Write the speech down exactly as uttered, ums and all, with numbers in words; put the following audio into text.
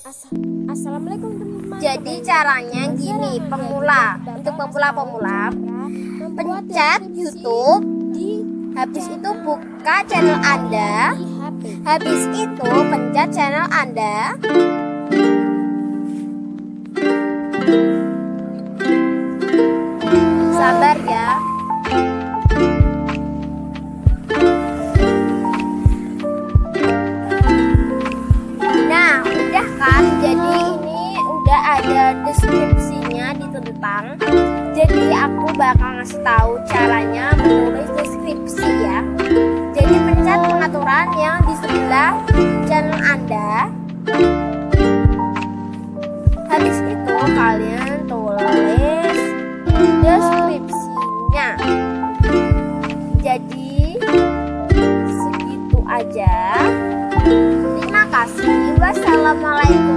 Assalamualaikum teman-teman. Jadi caranya gini, pemula. Untuk pemula-pemula, pencet YouTube, habis itu buka channel Anda, habis itu pencet channel Anda. Sabar ya. Nah, udah kan? Jadi ini udah ada deskripsinya di tentang. Jadi aku bakal ngasih tahu caranya menulis deskripsi ya. Jadi pencet pengaturan yang di sebelah channel Anda. Habis itu kalian tulis deskripsinya. Jadi segitu aja. Terima kasih. Wassalamualaikum.